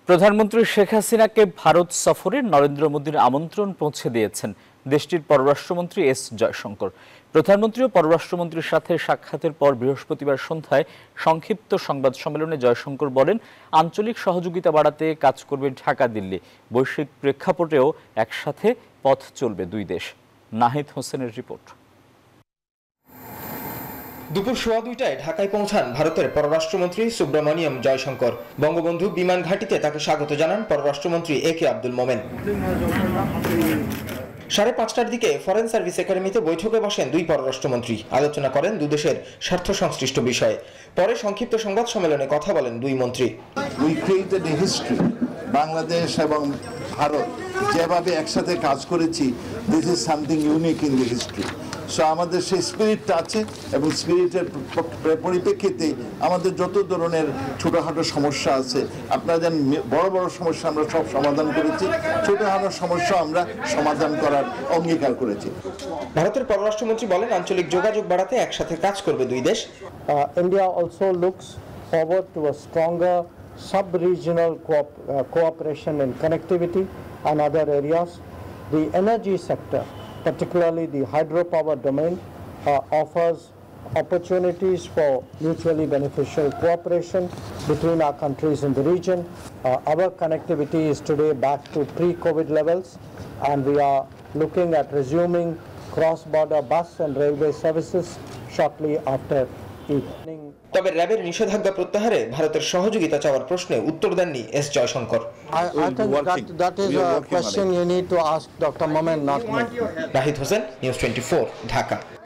প্রধানমন্ত্রী শেখ হাসিনাকে ভারত সফরে নরেন্দ্র মোদীর আমন্ত্রণ পৌঁছে দিয়েছেন দেশটির পররাষ্ট্রমন্ত্রী এস জয়শঙ্কর। প্রধানমন্ত্রী ও পররাষ্ট্রমন্ত্রীর সাথে সাক্ষাতের পর বৃহস্পতিবার সন্ধ্যায় সংক্ষিপ্ত সংবাদ সম্মেলনে জয়শঙ্কর বলেন, আঞ্চলিক সহযোগিতা বাড়াতে কাজ করবে ঢাকা দিল্লি। বৈশ্বিক প্রেক্ষাপটেও একসাথে পথ চলবে দুই দেশ। নাহিদ হোসেনের রিপোর্ট। দুপুর 2:15টায় ঢাকায় পৌঁছান ভারতের পররাষ্ট্রমন্ত্রী সুব্রমণিয়ম জয়শঙ্কর। বঙ্গবন্ধু বিমান ঘাঁটিতে তাকে স্বাগত জানান পররাষ্ট্রমন্ত্রী একে আব্দুল মোমেন। 5:30টার দিকে ফরেন সার্ভিস একাডেমিতে বৈঠকে বসেন দুই পররাষ্ট্রমন্ত্রী। আলোচনা করেন দুদেশের স্বার্থ সংশ্লিষ্ট বিষয়ে। পরে সংক্ষিপ্ত সংবাদ সম্মেলনে কথা বলেন দুই মন্ত্রী। We created a history. Bangladesh এবং ভারত যেভাবে একসাথে কাজ করেছি, this is something unique in the history. So আমাদের সেই স্পিরিটটা আছে এবং স্পিরিটের পরিপ্রেক্ষিতে আমাদের যত ধরনের ছোটোখাটো সমস্যা আছে, আপনারা জানেন বড় বড় সমস্যা আমরা সব সমাধান করেছি, ছোটোখাটো সমস্যা আমরা সমাধান করার অঙ্গীকার করেছি। ভারতের পররাষ্ট্রমন্ত্রী বলেন, আঞ্চলিক যোগাযোগ বাড়াতে একসাথে কাজ করবে দুই দেশ। India also looks forward to a stronger sub-regional cooperation in connectivity and other areas. The energy sector, particularly the hydropower domain, offers opportunities for mutually beneficial cooperation between our countries in the region. Our connectivity is today back to pre-COVID levels, and we are looking at resuming cross-border bus and railway services shortly after evening. তবে র্যাবের নিষেধাজ্ঞা প্রত্যাহারে ভারতের সহযোগিতা চাওয়ার প্রশ্নে উত্তর দেননি S Jaishankar. I think that is a question you need to ask Dr. Momen, not me. Nahid Hossain, news 24, Dhaka.